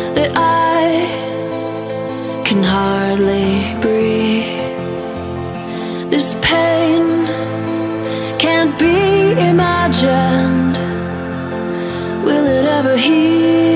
that I can hardly breathe. This pain can't be imagined. Will it ever heal?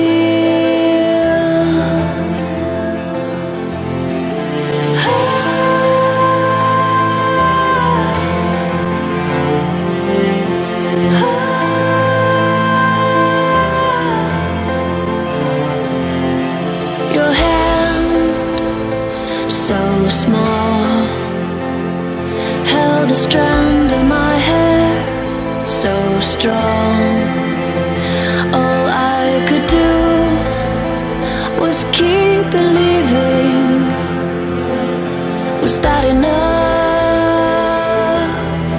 Your hand, so small, held a strand of my hair, so strong. All I could do was keep believing. Was that enough?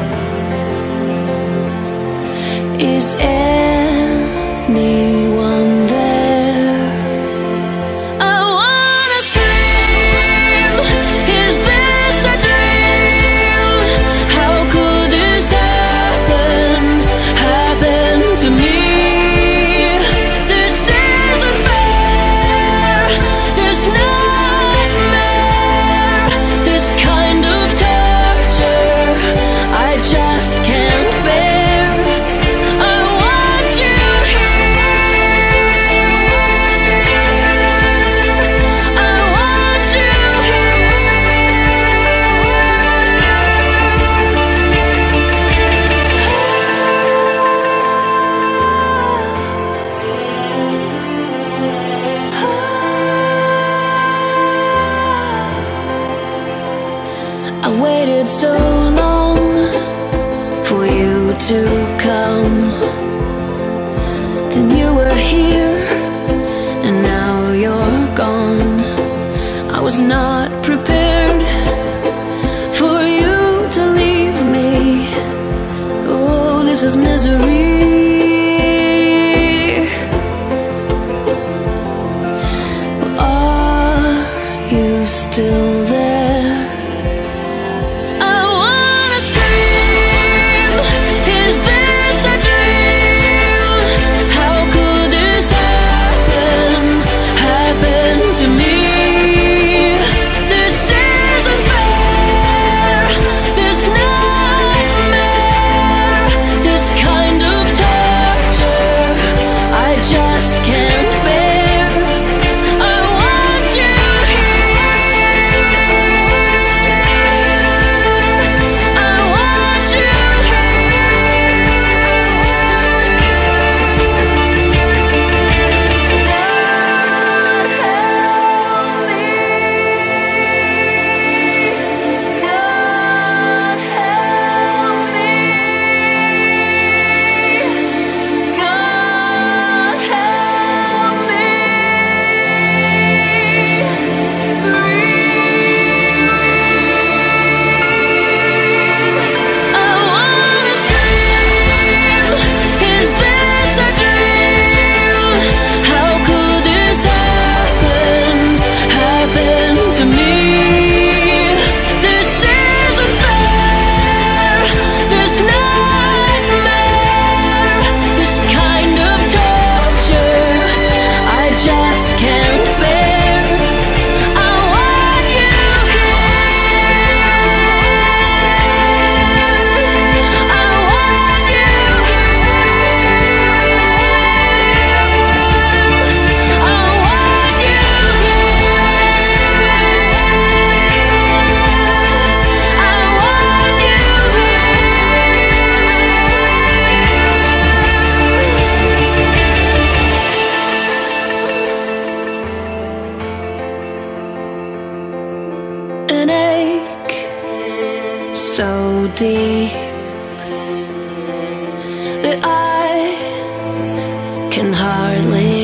Is anyone there? I wanna scream. Is this a dream? How could this happen to me? This isn't fair. This nightmare, this kind of torture, I just can't bear. I want you here. I want you I waited so long for you to come. Then you were here, and now you're gone. I was not prepared for you to leave me. Oh, this is misery. Are you still there? I wanna scream. Is this a dream? How could this happen to me? This isn't fair. This nightmare, this kind of torture, I just can't bear. I want you here. I want you an ache so deep that I can hardly